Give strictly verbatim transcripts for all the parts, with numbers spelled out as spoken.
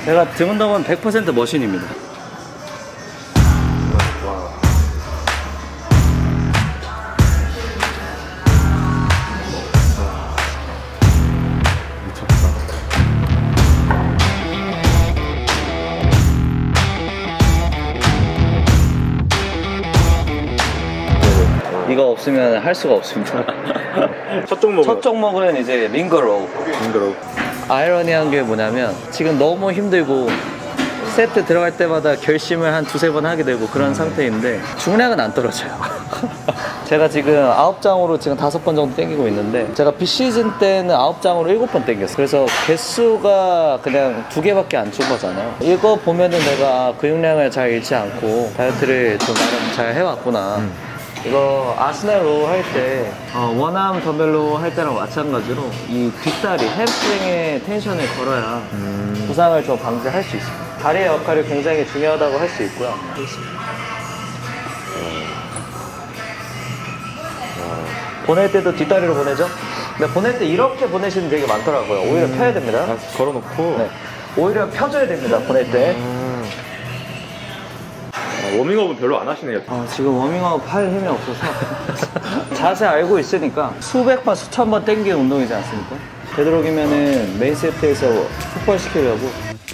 제가 등 운동은 백 퍼센트 머신입니다. 이거 없으면 할 수가 없습니다. 첫 종목은? 첫 종목은 이제 링거로우. 링거로우. 아이러니한 게 뭐냐면 지금 너무 힘들고 세트 들어갈 때마다 결심을 한 두세 번 하게 되고 그런 음. 상태인데 중량은 안 떨어져요. 제가 지금 아홉 장으로 지금 다섯 번 정도 당기고 있는데 제가 비시즌 때는 아홉 장으로 일곱 번 당겼어요. 그래서 개수가 그냥 두 개밖에 안 준 거잖아요. 이거 보면은 내가 근육량을 잘 잃지 않고 다이어트를 좀 나름 잘 해왔구나. 음. 이거 아스날 로우 할 때 어, 원암 덤벨 로우 할 때랑 마찬가지로 이 뒷다리, 햄스트링에 텐션을 걸어야 음. 부상을 좀 방지할 수 있습니다. 다리의 역할이 굉장히 중요하다고 할 수 있고요. 보낼 때도 뒷다리로 보내죠? 근데 보낼 때 이렇게 보내시는 되게 많더라고요. 오히려 펴야 됩니다. 아, 걸어놓고? 네. 오히려 펴줘야 됩니다, 보낼 때. 음. 아, 워밍업은 별로 안 하시네요. 아, 지금 워밍업 할 힘이 없어서 자세 알고 있으니까 수백 번, 수천 번 땡기는 운동이지 않습니까? 되도록이면은 메인 세트에서 폭발시키려고.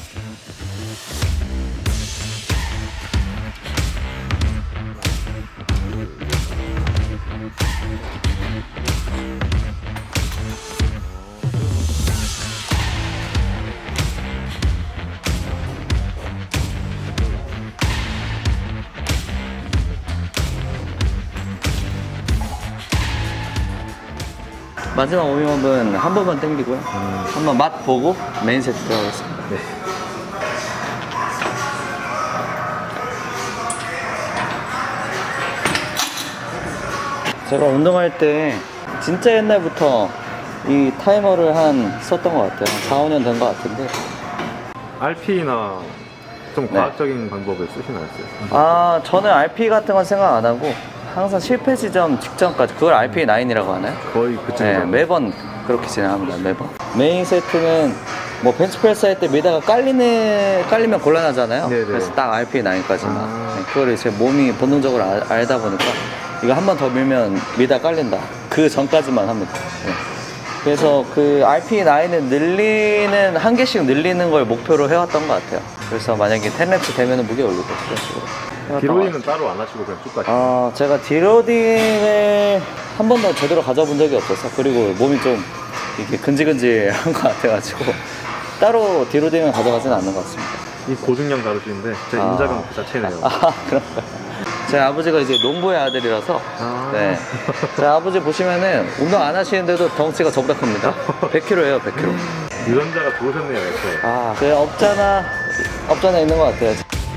마지막 워밍업은 한 번만 당기고요. 음. 한번 맛 보고 메인 세트 들어가겠습니다. 네. 제가 운동할 때 진짜 옛날부터 이 타이머를 한 썼던 것 같아요. 사, 오 년 된 것 같은데. 알피나 좀 과학적인 네. 방법을 쓰시나요? 아, 저는 알피 같은 건 생각 안 하고 항상 실패 지점 직전까지, 그걸 알피 나인이라고 하나요? 거의 그쯤. 네, 매번 그렇게 진행합니다. 매번. 메인 세트는 뭐 벤치프레스 할 때 미다가 깔리는, 깔리면 곤란하잖아요. 네네. 그래서 딱 알피 나인까지만. 아. 네, 그걸 제 몸이 본능적으로 알, 알다 보니까 이거 한 번 더 밀면 미다 깔린다. 그 전까지만 합니다. 네. 그래서 그 알피 나인을 늘리는, 한 개씩 늘리는 걸 목표로 해왔던 것 같아요. 그래서 만약에 텐 랩스 되면 무게 올리고 그런 식으로. 디로딩은 따로 안 하시고 그냥 쭉 가시죠? 아, 제가 디로딩을 한 번도 제대로 가져본 적이 없어서, 그리고 몸이 좀 이렇게 근질근질한 것 같아가지고 따로 디로딩을 가져가진 않는 것 같습니다. 이 고중량 다루시는데 제 아. 인자가 그 자체네요. 아, 그런가요? 제 아버지가 이제 농부의 아들이라서 아. 네. 제 아버지 보시면은 운동 안 하시는데도 덩치가 저보다 큽니다. 백 킬로그램예요, 백 킬로그램. 유전자가 좋으셨네요, 이렇게. 아, 그 없잖아, 없잖아 있는 것 같아요.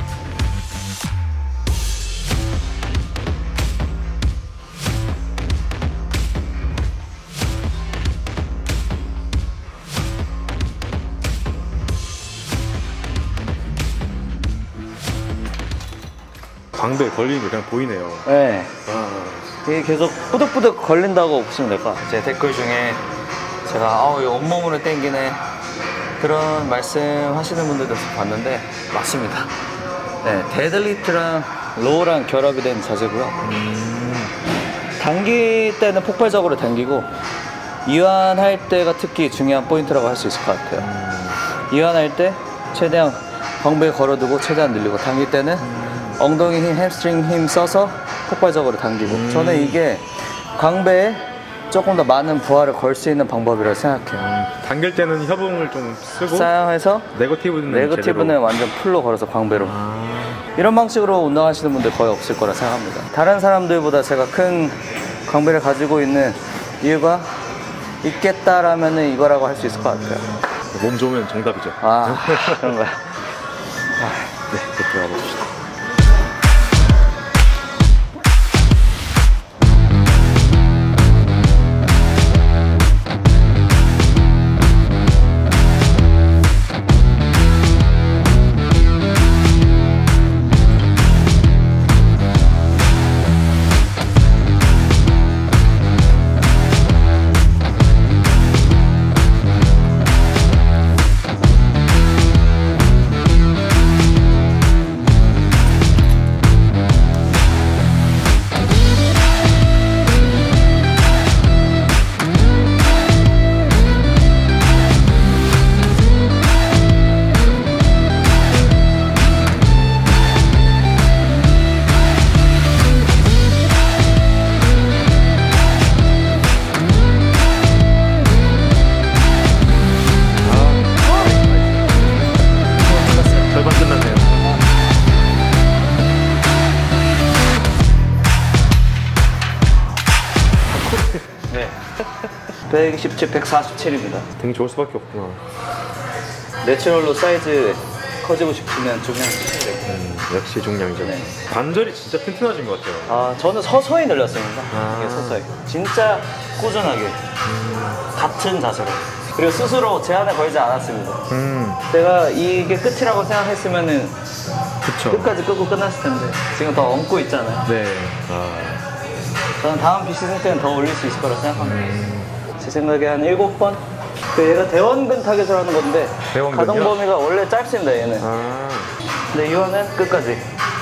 광배에 걸리는 게 그냥 보이네요. 네. 아. 이게 계속 뿌득뿌득 걸린다고 보시면 될 것 같아요. 제 댓글 중에 제가 아우 이 온몸으로 땡기네 그런 말씀 하시는 분들도 봤는데 맞습니다. 네, 데드리프트랑 로우랑 결합이 된 자세고요. 음. 당길 때는 폭발적으로 당기고 이완할 때가 특히 중요한 포인트라고 할 수 있을 것 같아요. 음. 이완할 때 최대한 광배에 걸어두고 최대한 늘리고, 당길 때는 음. 엉덩이 힘, 햄스트링 힘 써서 폭발적으로 당기고. 음. 저는 이게 광배에 조금 더 많은 부하를 걸 수 있는 방법이라고 생각해요. 음. 당길 때는 협응을 좀 쓰고 사용해서 네거티브는 네거티브는 제대로. 완전 풀로 걸어서 광배로. 아. 이런 방식으로 운동하시는 분들 거의 없을 거라 생각합니다. 다른 사람들보다 제가 큰 광배를 가지고 있는 이유가 있겠다라면은 이거라고 할 수 있을 것 같아요. 몸 좋으면 정답이죠. 아, 그런가요? 아, 네, 또 들어가 봅시다. 백이십칠, 백사십칠입니다. 등 좋을 수밖에 없구나. 내추럴로 사이즈 커지고 싶으면 중량 쓰시면 되고. 음, 역시 중량이죠. 네. 관절이 진짜 튼튼하신 것 같아요. 아, 저는 서서히 늘렸습니다. 아. 이게 서서히. 진짜 꾸준하게. 음. 같은 자세로. 그리고 스스로 제한을 걸지 않았습니다. 음, 내가 이게 끝이라고 생각했으면은 그쵸. 끝까지 끄고 끝났을 텐데 지금 더 얹고 있잖아요. 네. 아, 저는 다음 비시즌 때는 더 올릴 수 있을 거라 생각합니다. 음, 제 생각에 한 일곱 번? 그 얘가 대원근 타겟을 하는 건데 대원근이요? 가동 범위가 원래 짧습니다, 얘는. 아, 근데 이거는 끝까지.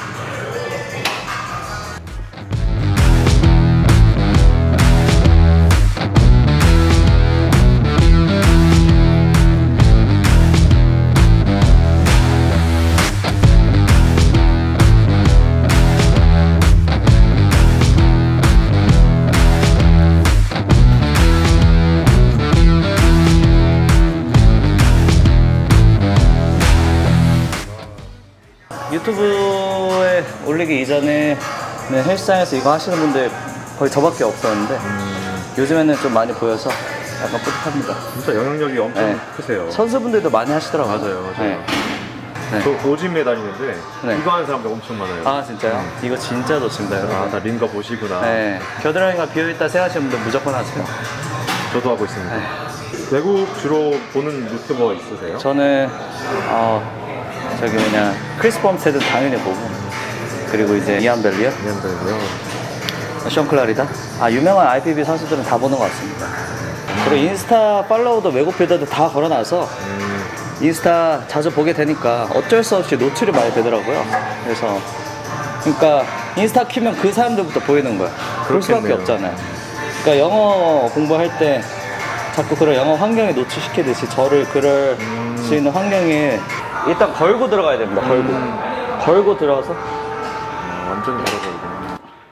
유튜브에 올리기 이전에 헬스장에서 이거 하시는 분들 거의 저밖에 없었는데 음, 요즘에는 좀 많이 보여서 약간 뿌듯합니다. 진짜 영향력이 엄청 네. 크세요. 선수분들도 많이 하시더라고요. 맞아요, 맞아요. 네. 네. 저 오진매 다니는데 네. 이거 하는 사람들 엄청 많아요. 아 진짜요? 이거 진짜 좋습니다, 여러분. 아, 다 링거 보시구나. 네. 겨드랑이가 비어있다 생각하시는 분들 무조건 하세요. 저도 하고 있습니다. 네. 외국 주로 보는 유튜버 있으세요? 저는 어, 저기 그냥 크리스 펌스헤드 당연히 보고, 그리고 이제 이안 벨리어, 미안드고요. 션 클라리다. 아 유명한 아이피비 선수들은 다 보는 것 같습니다. 그리고 인스타 팔로우도 외국 빌더들 다 걸어놔서 음, 인스타 자주 보게 되니까 어쩔 수 없이 노출이 많이 되더라고요. 그래서 그러니까 인스타 키면 그 사람들부터 보이는 거야. 그럴 수밖에 그렇겠네요. 없잖아요. 그러니까 영어 공부할 때 자꾸 그런 영어 환경에 노출시키듯이 저를 그럴 음. 수 있는 환경에 일단 걸고 들어가야 됩니다. 걸고 음. 걸고 들어가서 아, 완전히 다르거요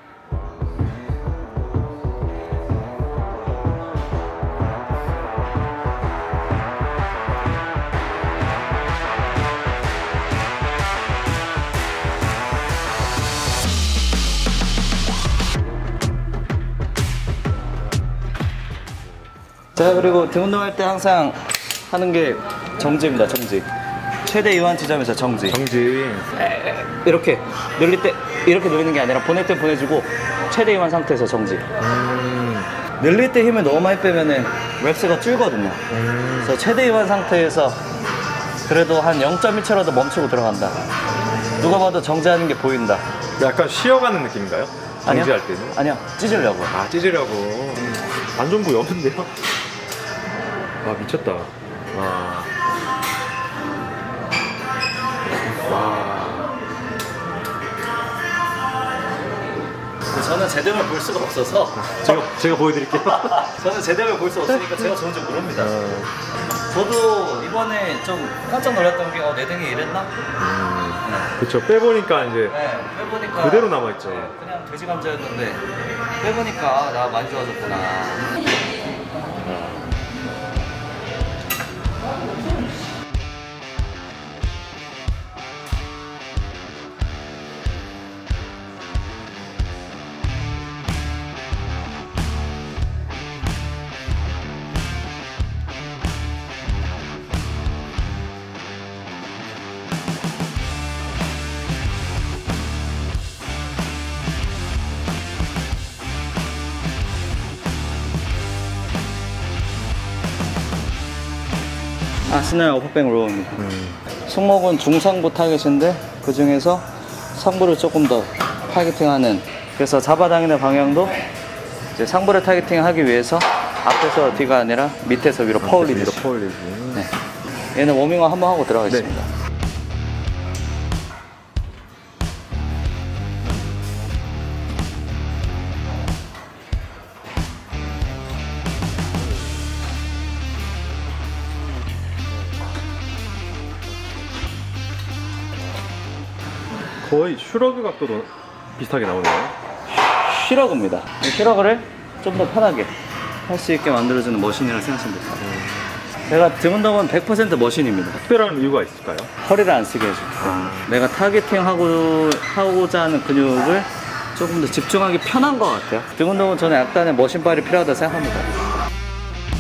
제가 그리고 등 운동할 때 항상 하는 게 정지입니다. 정지. 최대 이완 지점에서 정지. 정지. 이렇게 늘릴 때 이렇게 늘리는 게 아니라 보낼 때 보내주고 최대 이완 상태에서 정지. 음, 늘릴 때 힘을 너무 많이 빼면은 랩스가 줄거든요. 음. 그래서 최대 이완 상태에서 그래도 한 영 점 일 초라도 멈추고 들어간다. 누가 봐도 정지하는 게 보인다. 약간 쉬어가는 느낌인가요? 아니요? 정지할 때는? 아니요, 찢으려고요. 아, 찢으려고. 안 좋은 부위 없는데요? 아, 미쳤다. 와. 와. 저는 제 등을 볼 수가 없어서 제가, 제가 보여드릴게요. 저는 제 등을 볼 수 없으니까 제가 좋은지 모릅니다. 어, 저도 이번에 좀 깜짝 놀랐던 게 어, 내 등이 이랬나? 음, 그쵸. 빼보니까 이제 네, 빼보니까 그대로 남아있죠. 네, 그냥 돼지 감자였는데 빼보니까 아, 나 많이 좋아졌구나. 아스날 어퍼백 로우입니다. 음, 승모근 중상부 타겟인데 그 중에서 상부를 조금 더 타겟팅하는, 그래서 잡아당기는 방향도 이제 상부를 타겟팅하기 위해서 앞에서 뒤가 아니라 밑에서 위로 퍼올리듯이. 퍼올리기. 네. 얘는 워밍업 한번 하고 들어가겠습니다. 네. 거의 슈러그 각도도 비슷하게 나오네요. 슈러그입니다. 이 슈러그를 좀 더 편하게 할 수 있게 만들어주는 머신이라 생각하시면 됩니다. 제가 등 운동은 백 퍼센트 머신입니다. 특별한 이유가 있을까요? 허리를 안 쓰게 해주고 아, 내가 타겟팅하고 하고자 하는 근육을 조금 더 집중하기 편한 것 같아요. 등 운동은 저는 약간의 머신발이 필요하다고 생각합니다.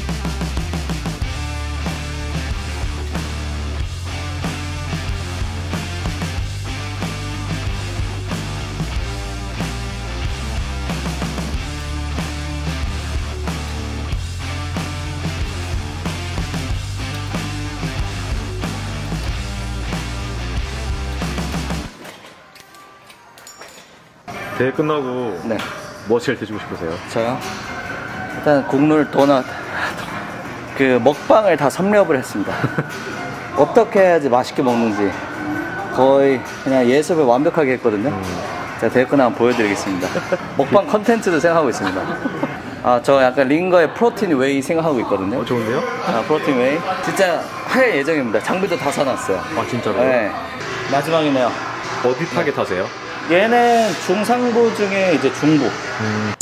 대회 끝나고 네. 뭐 제일 드시고 싶으세요? 저요? 일단 국룰 도넛. 그 먹방을 다 섭렵을 했습니다. 어떻게 해야지 맛있게 먹는지 거의 그냥 예습을 완벽하게 했거든요. 음. 제가 대회 끝나면 보여드리겠습니다. 먹방 컨텐츠도 생각하고 있습니다. 아, 저 약간 링거의 프로틴 웨이 생각하고 있거든요. 어, 좋은데요? 아, 프로틴 웨이. 진짜 할 예정입니다. 장비도 다 사놨어요. 아, 진짜로요? 네. 마지막이네요. 어디 타겟 하세요? 얘는 중상부 중에 이제 중부. 음.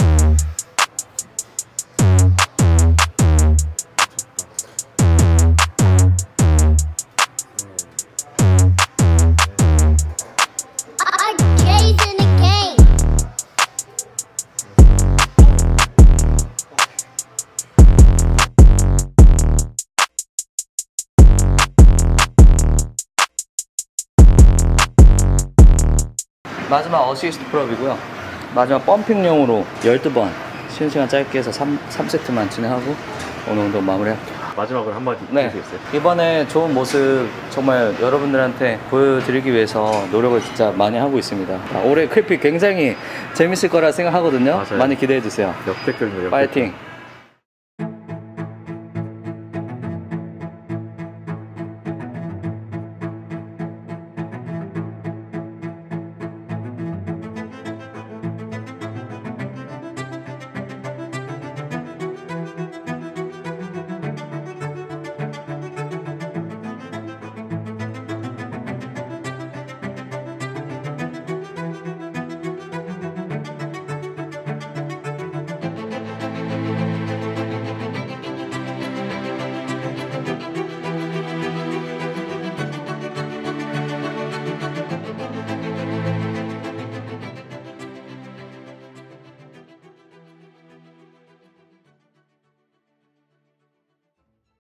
Arcades in the game. 마지막 어시스트 풀업이고요. 마지막 펌핑용으로 열두 번 쉬는 시간 짧게 해서 삼, 삼 세트만 진행하고 오늘 운동 마무리할게요. 마지막으로 한마디 네. 해주시겠어요? 이번에 좋은 모습 정말 여러분들한테 보여드리기 위해서 노력을 진짜 많이 하고 있습니다. 아, 올해 클립이 굉장히 재밌을 거라 생각하거든요. 맞아요. 많이 기대해 주세요. 역대급입니다. 역대급. 파이팅!